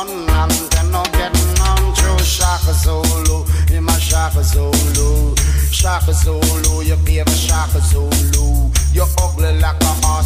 none and then no get none. True Shaka Zulu, him a Shaka Zulu. Shaka Zulu, you gave a Shaka Zulu. You ugly like a